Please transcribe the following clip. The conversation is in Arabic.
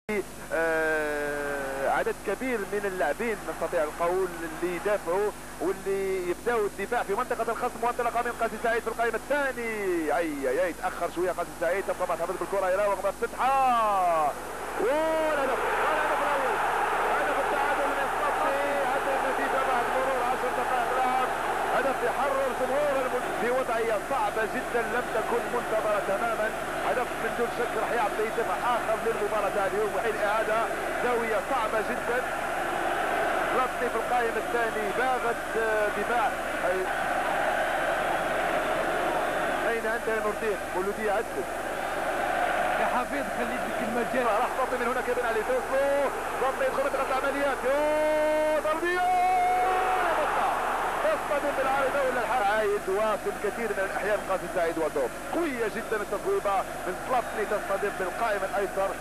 عدد كبير من اللاعبين نستطيع القول اللي يدافعوا واللي يبداوا الدفاع في منطقه الخصم، وانطلقه من قاسي سعيد في القائمه الثاني. اي تاخر شويه قاسي سعيد، تبقى معتمد بالكره يراوغ مفتحه والهدف الاول، هدف التعادل من الصفي. هدف النتيجه بعد مرور 10 دقائق لعب، هدف يحرر جمهور في وضعيه صعبه جدا لم تكن منتظره تماما. هدف من دون شك راح يعطي دفع اخر للمباراه اليوم، وحين اعاده زاويه صعبه جدا. ربطي في القائم الثاني باغت دفاع. اين انت يا نور الدين؟ مولوديه عدل يا حفيظ، خلي لك المجال. راح ضبطي من هناك ابن علي توصلوا، ضبطي يدخل منطقه العمليات. ضربيه تصطدم بالعارضه ولا الحارس عايد، وفي الكثير من الاحيان قاسي سعيد ودوب قويه جدا التصويبه من سلافني تصطدم بالقائم الايسر.